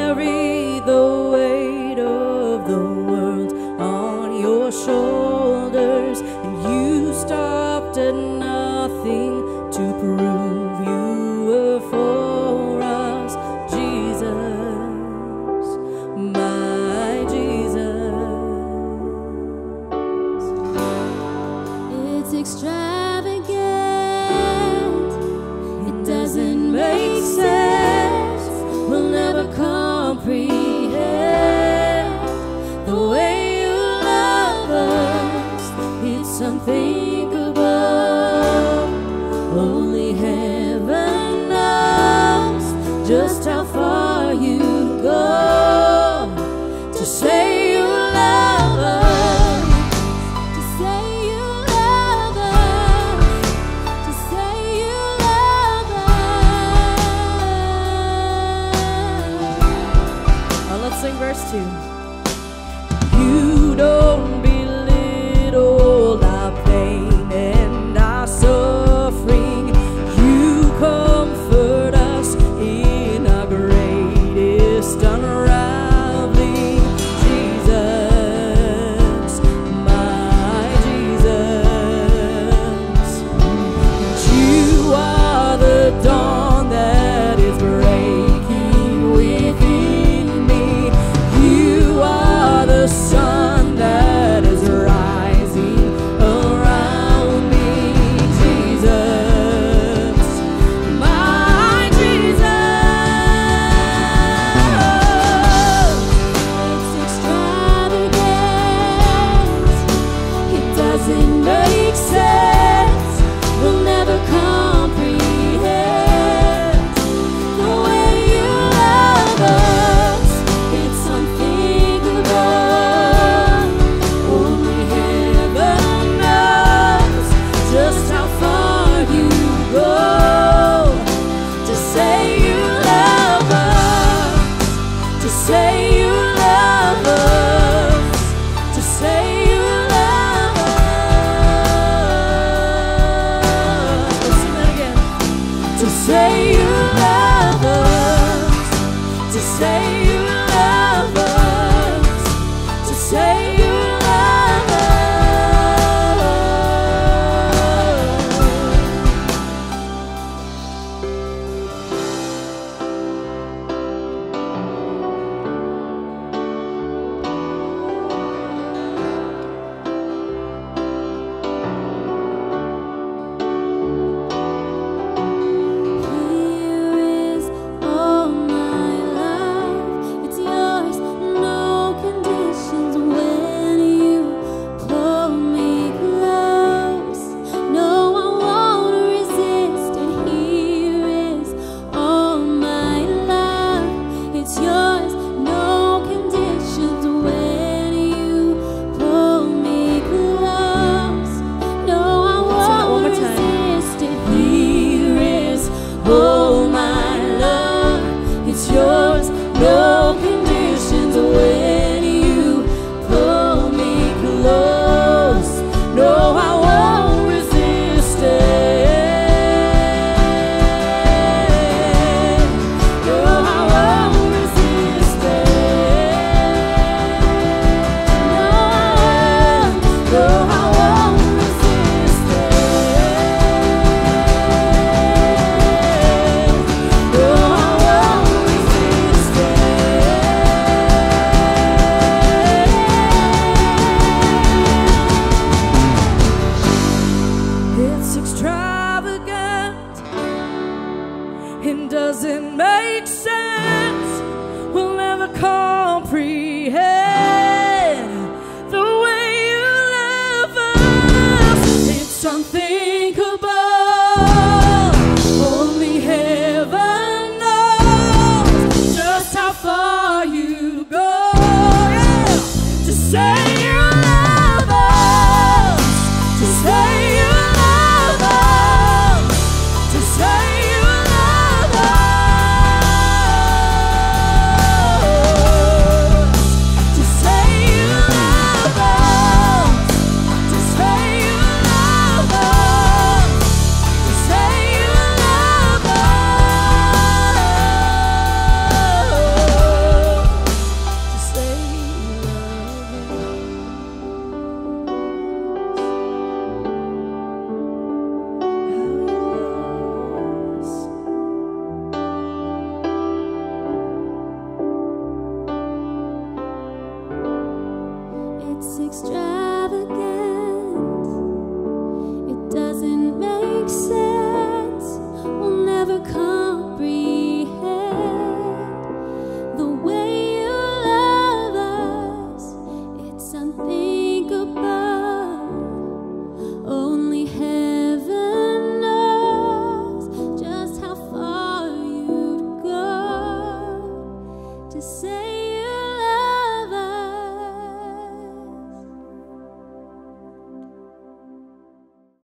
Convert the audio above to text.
carry the weight of the world on your shoulders, and you stopped at nothing to prove you were for us. Jesus, my Jesus. It's extravagant, it doesn't make sense, we'll never comprehend the way you love us. It's unthinkable, only heaven knows just how far you go to say you love us, to say you love us, to say you love us. Let's sing verse 2. You don't belittle our pain and our suffering. You comfort us in our greatest unraveling. Jesus, my Jesus. And you are the dawn that is breaking within me. You are the sun that is rising around me. Jesus, my Jesus. It's extravagant, it doesn't make sense, we'll never comprehend the way you love us. It's unthinkable, only heaven knows just how far you go to say you love us, to say you love us, to say you love us. Let's sing that again. To say you love us, to say you love us, to say you love us. Here is all my love, it's yours, no conditions. When you pull me close, no, I won't resist it. Here is all my love, it's yours, no conditions. When you pull me close, no, I won't resist it. Here is all my love, it's yours, no conditions. When you pull me close, no, I won't resist it. No, I won't resist it. No, I won't resist it. No, I won't resist it. It's extravagant, it doesn't make sense, we'll never comprehend the way you love us. It's unthinkable, only heaven knows just how far you go, yeah, to say you love us, to say you love us, to say you love us. something